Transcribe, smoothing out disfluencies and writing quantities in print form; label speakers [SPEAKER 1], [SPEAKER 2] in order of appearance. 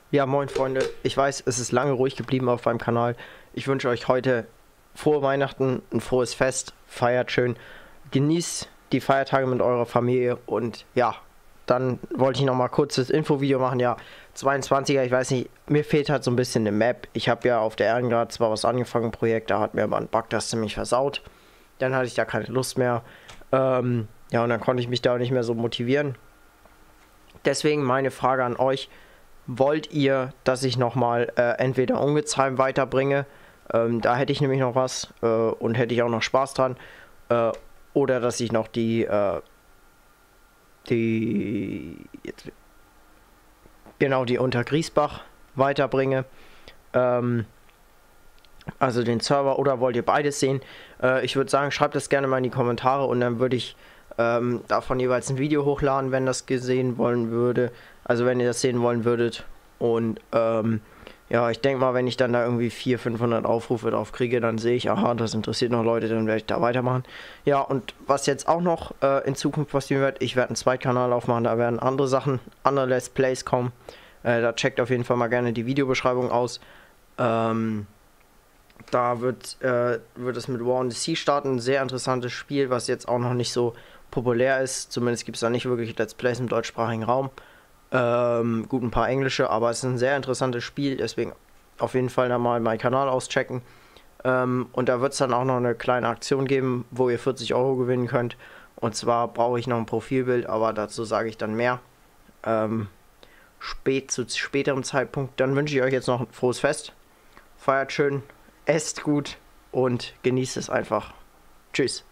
[SPEAKER 1] Ja, moin Freunde. Ich weiß, es ist lange ruhig geblieben auf meinem Kanal. Ich wünsche euch heute frohe Weihnachten, ein frohes Fest, feiert schön, genießt die Feiertage mit eurer Familie und ja, dann wollte ich noch mal kurz das Infovideo machen. Ja, 22er, ich weiß nicht, mir fehlt halt so ein bisschen eine Map. Ich habe ja auf der Ehrengrad zwar was angefangen, ein Projekt, da hat mir aber ein Bug das ziemlich versaut. Dann hatte ich da keine Lust mehr. Ja, und dann konnte ich mich da auch nicht mehr so motivieren. Deswegen meine Frage an euch. Wollt ihr, dass ich nochmal entweder Ungezheim weiterbringe? Da hätte ich nämlich noch was und hätte ich auch noch Spaß dran. Äh, oder dass ich noch jetzt, genau, die unter Griesbach weiterbringe. Ähm, also den Server, oder wollt ihr beides sehen? Ich würde sagen, schreibt das gerne mal in die Kommentare und dann würde ich davon jeweils ein Video hochladen, wenn das gesehen wollen würde. Also wenn ihr das sehen wollen würdet. Und ja, ich denke mal, wenn ich dann da irgendwie 400, 500 Aufrufe drauf kriege, dann sehe ich, aha, das interessiert noch Leute, dann werde ich da weitermachen. Ja, und was jetzt auch noch in Zukunft passieren wird, ich werde einen Zweitkanal aufmachen, da werden andere Sachen, andere Let's Plays kommen. Da checkt auf jeden Fall mal gerne die Videobeschreibung aus. Da wird es mit War on the Sea starten, ein sehr interessantes Spiel, was jetzt auch noch nicht so populär ist. Zumindest gibt es da nicht wirklich Let's Plays im deutschsprachigen Raum. Gut, ein paar englische, aber es ist ein sehr interessantes Spiel, deswegen auf jeden Fall da mal meinen Kanal auschecken. Und da wird es dann auch noch eine kleine Aktion geben, wo ihr 40 Euro gewinnen könnt. Und zwar brauche ich noch ein Profilbild, aber dazu sage ich dann mehr. Zu späterem Zeitpunkt. Dann wünsche ich euch jetzt noch ein frohes Fest. Feiert schön, esst gut und genießt es einfach. Tschüss.